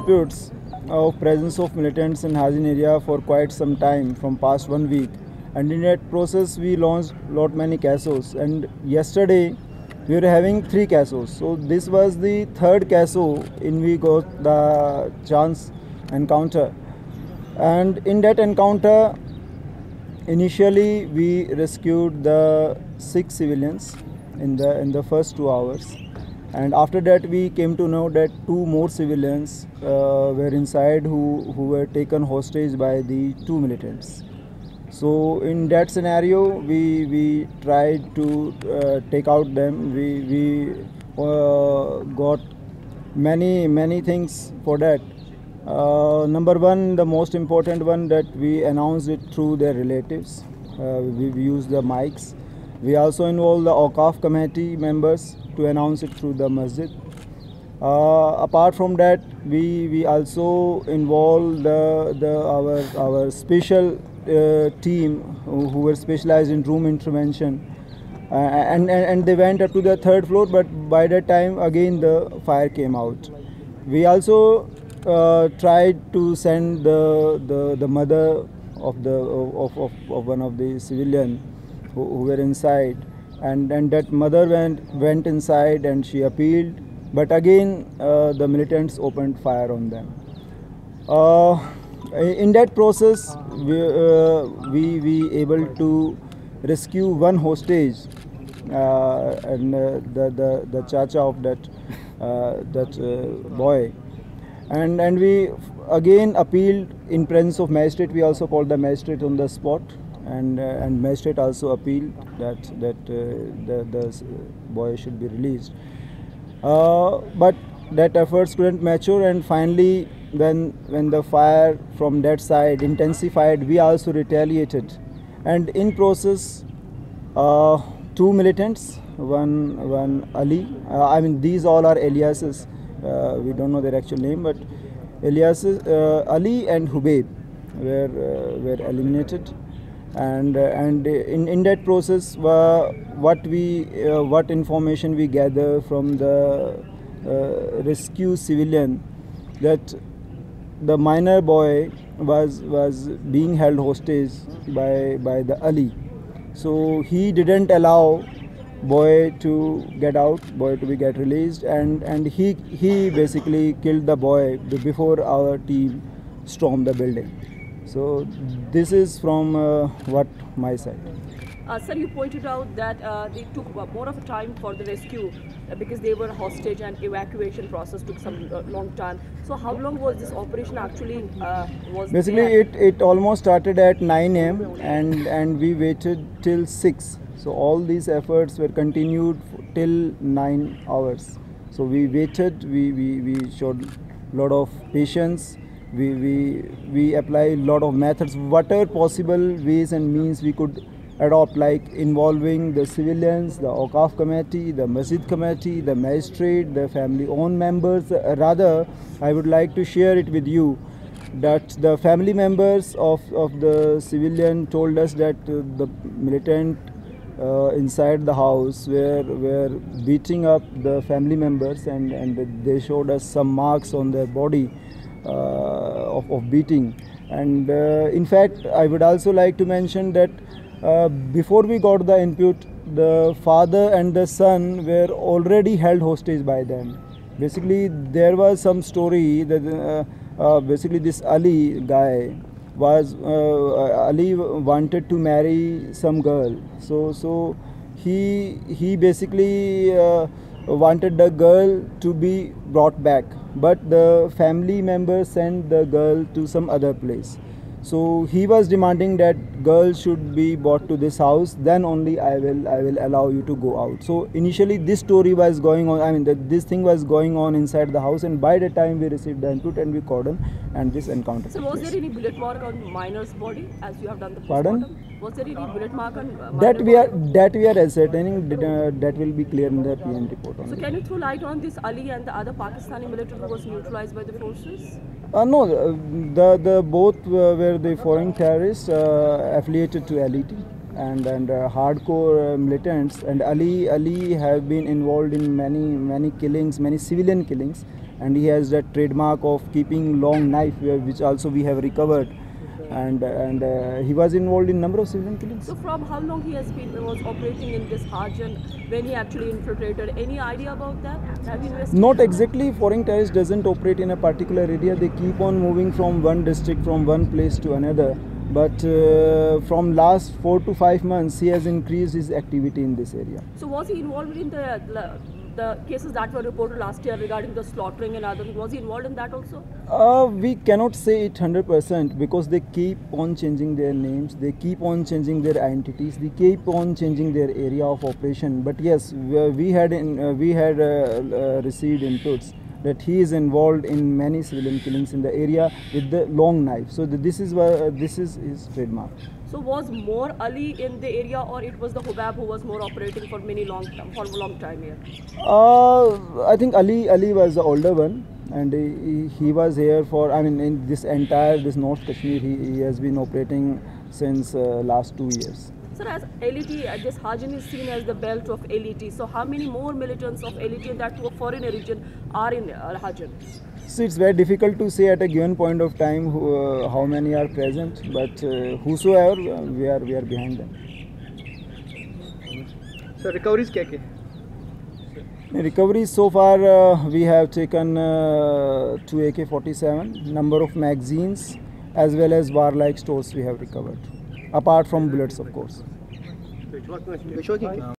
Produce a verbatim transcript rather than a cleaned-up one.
disputes of presence of militants in Hain area for quite some time, from past one week, and in that process we launched lot many casos, and yesterday we were having three casos. So this was the third caso in we got the chance encounter, and in that encounter initially we rescued the six civilians in the in the first two hours, and after that we came to know that two more civilians uh, were inside who who were taken hostage by the two militants. So in that scenario we we tried to uh, take out them. We we uh, got many many things for that. Uh, number one, the most important one, that we announced it through their relatives. Uh, we, we used the mics. We also involved the Awqaf committee members to announce it through the masjid. Uh, apart from that, we we also involved the, the our our special uh, team who, who were specialized in room intervention, uh, and, and and they went up to the third floor. But by that time, again the fire came out. We also Uh, tried to send the the, the mother of the of, of, of one of the civilian who, who were inside, and and that mother went went inside and she appealed, but again uh, the militants opened fire on them. Uh, in that process we, uh, we we able to rescue one hostage, uh, and uh, the, the the chacha of that uh, that uh, boy. And and we again appealed in presence of magistrate. We also called the magistrate on the spot, and uh, and magistrate also appealed that that uh, the the boy should be released. Uh, but that efforts couldn't mature, and finally, when when the fire from that side intensified, we also retaliated, and in process, uh, two militants, one one Ali. Uh, I mean, these all are aliases. Uh, we don't know their actual name, but Elias, uh, Ali and Hubayb were uh, were eliminated, and uh, and in in that process, uh, what we uh, what information we gather from the uh, rescue civilian, that the minor boy was was being held hostage by by the Ali, so he didn't allow boy to get out, boy to be get released, and and he he basically killed the boy before our team stormed the building. So this is from uh, what my side. Uh, sir, you pointed out that uh, they took more of a time for the rescue uh, because they were hostage, and evacuation process took some uh, long time. So how long was this operation actually uh, was basically there? it it almost started at nine A M and and we waited till six. So all these efforts were continued till nine hours. So we waited, we, we, we showed a lot of patience, we, we, we applied a lot of methods, whatever possible ways and means we could adopt, like involving the civilians, the Awqaf committee, the masjid committee, the magistrate, the family owned members. Uh, rather, I would like to share it with you that the family members of, of the civilian told us that uh, the militant Uh, inside the house were were beating up the family members, and and they showed us some marks on their body uh, of, of beating. And uh, in fact, I would also like to mention that uh, before we got the input, the father and the son were already held hostage by them. Basically, there was some story that uh, uh, basically this Ali guy was uh, Ali wanted to marry some girl, so so he he basically uh, wanted the girl to be brought back, but the family members sent the girl to some other place. So he was demanding that girl should be brought to this house, then only I will I will allow you to go out. So initially this story was going on, I mean that this thing was going on inside the house, and by the time we received the input and we cordoned, and this encounter. So was there any bullet mark on minor's body as you have done the Pardon? postmortem? Was there any bullet mark on uh, That we are body? that we are ascertaining. Uh, that will be clear in the P M report. So can you throw light on this Ali and the other Pakistani military who was neutralized by the forces? Uh, no, the the both uh, were the foreign terrorists uh, affiliated to L E T, and and uh, hardcore uh, militants. And Ali Ali have been involved in many many killings, many civilian killings, and he has that trademark of keeping long knife, which also we have recovered. And and uh, he was involved in number of civilian killings. So from how long he has been was operating in this Hajan when he actually infiltrated? Any idea about that? Have you investigated? Not exactly. Foreign terrorist doesn't operate in a particular area. They keep on moving from one district, from one place to another. But uh, from last four to five months, he has increased his activity in this area. So was he involved in the the cases that were reported last year regarding the slaughtering and other? Was he involved in that also? Uh, we cannot say it one hundred percent because they keep on changing their names, they keep on changing their identities, they keep on changing their area of operation. But yes, we had in, uh, we had uh, uh, received inputs that he is involved in many civilian killings in the area with the long knife. So the, this is uh, this is his trademark. So was more Ali in the area, or it was the Hubab who was more operating for many long time, for a long time here? Uh, I think Ali Ali was the older one, and he, he was here for, I mean, in this entire this North Kashmir, he, he has been operating since uh, last two years. Sir, as L E T, uh, this Hajan is seen as the belt of L E T. So how many more militants of L E T and that to a foreign region are in uh, Hajan? So it's very difficult to say at a given point of time who, uh, how many are present, but uh, whosoever, uh, we are we are behind them. So recoveries kya kya? Recoveries so far, uh, we have taken uh, two A K forty-seven, number of magazines as well as warlike stores we have recovered, apart from bullets, of course.